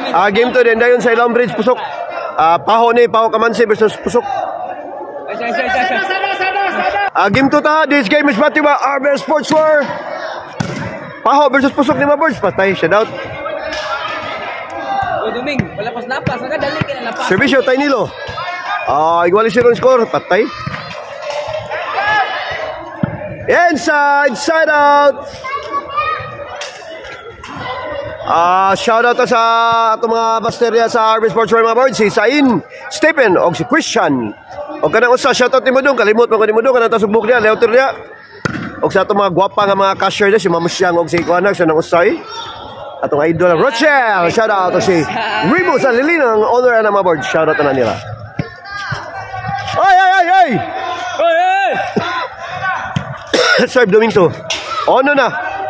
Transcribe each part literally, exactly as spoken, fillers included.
Ah, game to din dayon sa Ilang Bridge Pusok. Ah, Paho ni Paho Kamansi versus Pusok. Ah, game to ta. This game is brought to you by R B S Sportswear. Paho versus Pusok ni Mabords. Patay, shout out. O Duming, wala pas lapas, aga dali ka na lapas. Servisyo Taynilo. Ah, igual zero score, patay. Inside, side out. Ah, shout out sa ato mga basterya sa R B Sportswear mga board, si Sain, Stephen o si Christian. O kanang usa shout out ni mo dong, kalimot mo kanimo dong kanang tasubok niya, leuter niya. O sa ato mga gwapa nga mga cashier niya, si Mamusyang og si Kuanag sa nang usay. Atong idol Rochelle, shout out to si Remo sa Lilinang owner na mga board, shout out na nila. Ay ay ay ay. Oy oy. Serve Domingo. Ono na.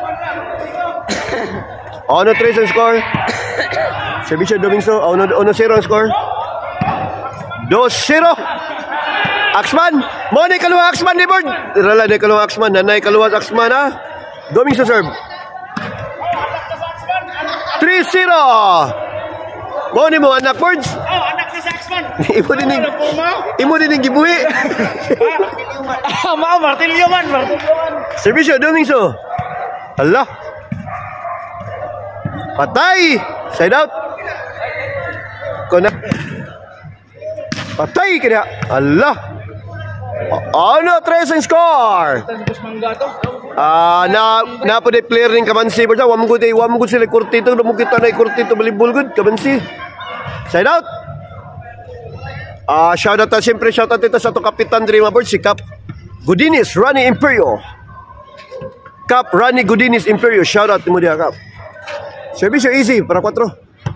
Ono tres ang score. Servisyo Domingo. Ono ono zero ang score. dos zero. Axman. Mo ni kaluwa Axman ni board. Rala ni kaluwa Axman. Nanay kaluwa Axman ha. Domingo serve. three zero. Mo ni mo anak boards. Oh, anak ni Axman. Imo din ning. Imo din ning gibuhi. Ah, mao martilyo man, martilyo man. Servisyo Domingo. Allah. Patay! Side out! Kona. Patay kaya. Allah! Ano? Tres ang score! Ah, na na po de player ning Kamansi bersa. Wa mo gud wa mo gud sila kurtito, mo kita na kurtito volleyball gud Kamansi. Side out! Ah, shout out ta siyempre shout out ito sa to kapitan diri mga board si Cap Gudinis, Rani Imperio. Cap Rani Gudinis Imperio. Shout out mo dia Cap. Servisyo easy para kwatro.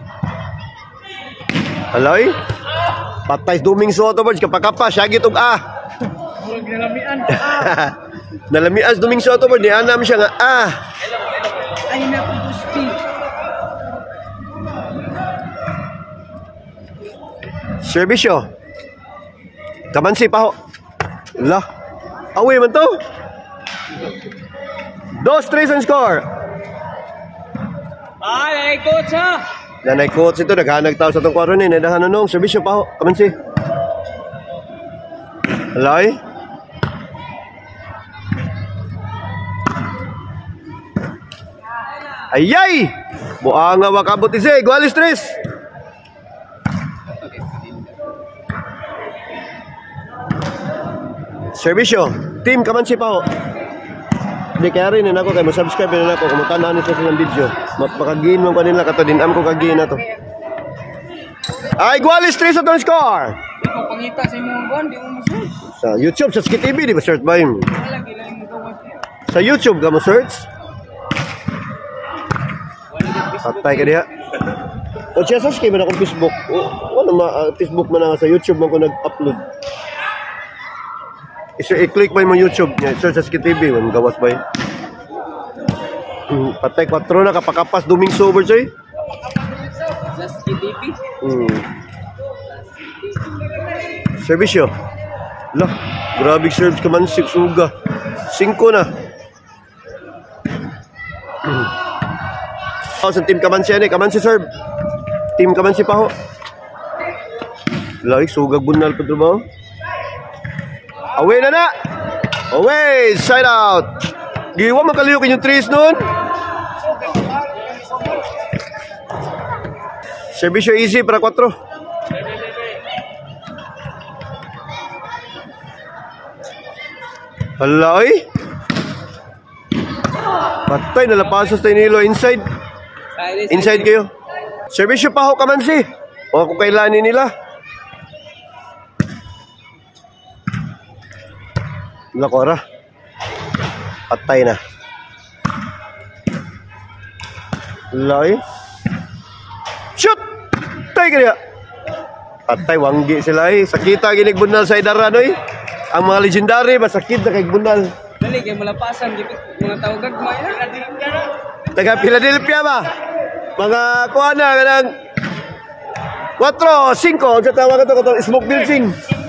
Aloy. Patay Domingo to boards kapakapa siya gitog ah. Murag nalamian. Nalamian Domingo to board ni anam siya nga ah. Ay na ko gusti. Servisyo. Kamansi Paho. La. Away man to. Dos tres ang score. Ay, ay coach ha. Nanay coach ito, naghanag tao sa itong kwaro ni, nadahan nung, servisyo pa ho, Kamansi. Alay. Ayay! Buang nga wakabot isi, Gualis tres. Servisyo, team Kamansi pa ho. Di kaya rin ako kayo, subscribe na ako, kumutanaan nito sa video. Mapakagin mo kanila, katadinam ko kagin na to. Ay, Gualis tres at ang score! Ikaw pangita sa imong buwan, di mo ma-search. Sa YouTube, sa Skit T V, di ba search ba yun? Wala, gilang mo gawas niya. Sa YouTube ka mo search? Patay ka diha. O siya sa skip man akong Facebook. O, ano ma, uh, Facebook man nga sa YouTube man ko nag-upload. Isa i-click ba yung YouTube niya, search sa Skit T V, man gawas ba yun? Hmm, patay kwatro na kapakapas Domingo over siya eh. Sa Skit T V. Hmm. Servisyo. Lah, grabe serves ka man, six uga. Cinco na. Oh, sa team Kamansi ani, Kamansi serve. Team Kamansi pa ho. Like sugag bunal pa ba? Away na na. Away, side out. Giwa makaliyo kinyo trees nun. Servisyo easy para kwatro. Alay. Patay, nalapasos tayo nilo inside. Inside kayo. Servisyo pa ho Kamansi. O kung kailanin nila. Lakora. Patay na. Alay. Shoot! Tay kaya. Patay, wanggi sila eh. Sakita ginig bunal sa idaran eh. Ang mga legendary, masakit na kay bunal. Dali, kaya malapasan. Mga tawagag kumaya. Taga Philadelphia ba? Mga kuha na, kanang four, five, sa tawag ito, ito, smoke bilching.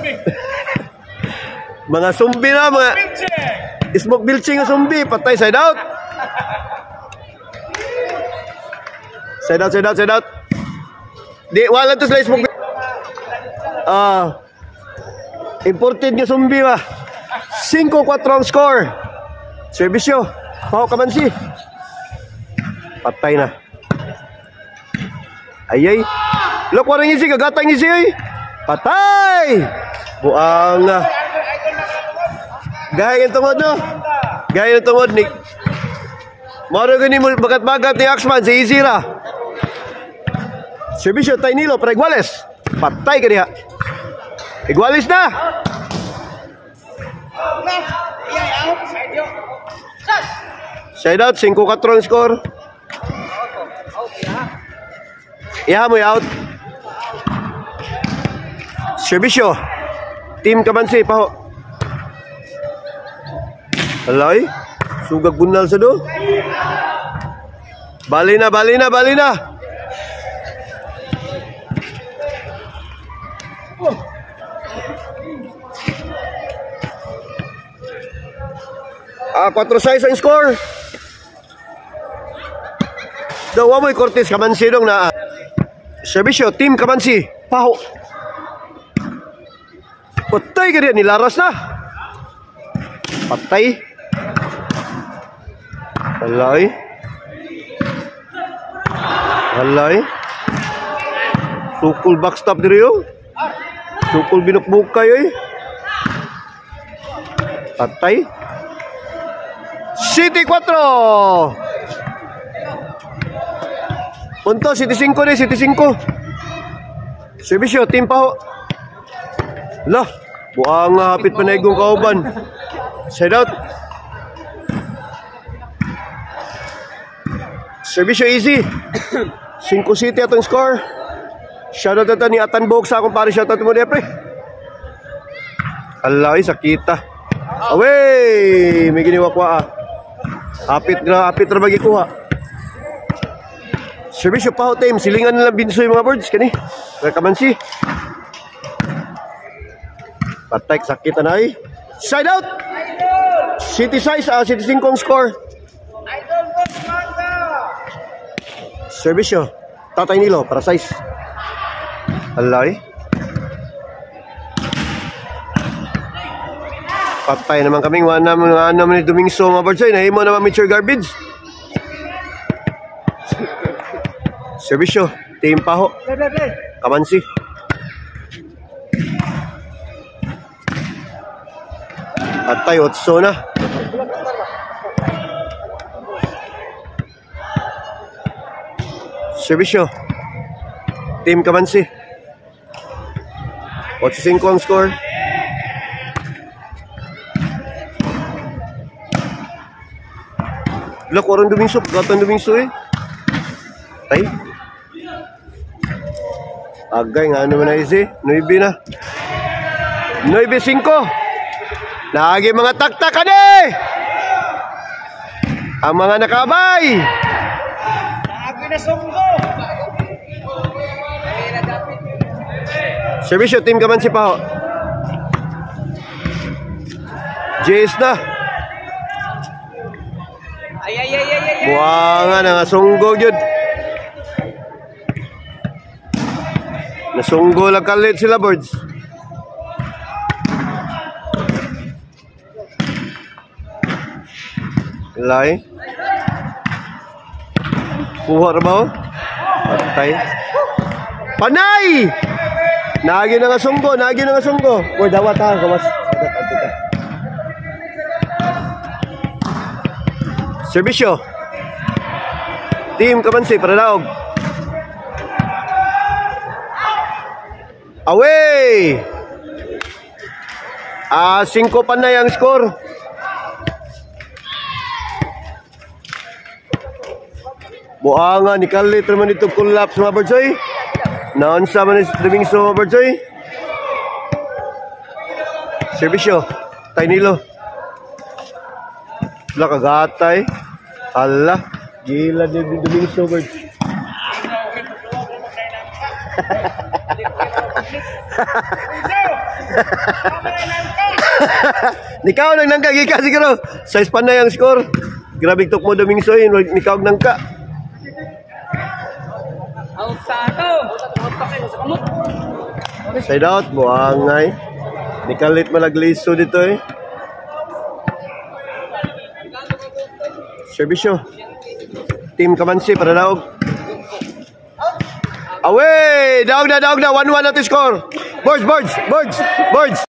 Mga sumbi na, mga smoke bilching na sumbi. Patay, side out. Side out, side out, side out. Di, wala to slice mo. Ah, imported nga sumbi ba? five four ang score. Servisyo. Pao Kamansi. Patay na. Ayay. Look, warang isi. Gagatang isi ay. Patay. Buang. Gaya yung tungod no. Gaya yung tungod ni. Maro gani mo bagat-bagat ni Axman. Si Easy ra. Servisyo. Tainilo para Iguales. Patay ka diha. Iguales na. Side out, five four ang score. Iha mo out. Servisyo. Team Kamansi, paho. Alay. Sugag bunal sa do. Bali na, bali na, bali na. Ah, four six ang score. Dawa mo'y Cortez Kamansi dong na. Servisyo, Team Kamansi. Paho. Patay ka rin, nilaras na. Patay. Alay. Alay. Sukul backstop diri yo. Sukul binukbukay eh. Patay. City four. Punto, City five ni, City five. Servisyo, team paho. Lah, buang hapit panaigong kauban. Side out. Servisyo easy. five City atong score. Shoutout ata ni Atan Bog sa akong pare. Shoutout mo niya pre. Alay, sakita. Away! May giniwakwa ah. Hapit na, hapit na magikuha. Servisyo pa ho team. Silingan nila binsoy mga birds. Kani. Kamansi. Patay, sakit na ay. Side out! City size, ah, City five ang score. Servisyo. Tatay Nilo, para size. Alay. Patay naman kaming wala naman wala naman ni Dumingso mga birds ay nahimo naman mature garbage. Servisyo, team paho. Kamansi. Patay otso na. Servisyo, team Kamansi. eight five ang score. Look, orang Dumingso, pagkatan Dumingso eh. Tay. Agay nga naman na isi. Nuibi na. Nuibi five. Lagi mga taktakan eh. Ang mga nakabay. Lagi na sunggo. Servisyo, team Kamansi pa ho. Jace na. Ay, ay, ay, ay, ay. Buwangan na nga sunggog yun. Nasunggo lang kalit sila birds. Lay. Kuha na ba ho? Patay. Panay! Nagi na nga sunggo, nagi na nga sunggo. Uy, dawat ha, kamas. Servisyo. Team Kamansi, para daog. Away! Ah, five pa na yung score. Buanga, ni Kalit naman ito collapse mga birds ay. Naunsa man ni Dumingso mga birds ay. Servisyo, Tainilo. Wala kagatay. Hala, gila ni Dumingso birds. Nikaw nang nangka gika siguro. Size pa na yung score. Grabe tok mo Dumingso yun. Nikaw nangka. Out sa ato. Side out, buangay. Nikalit malagliso dito eh. Servisyo. Team Kamansi para daog. Away! Daog na, daog na. one one at score. Boards, boards, boards, boards.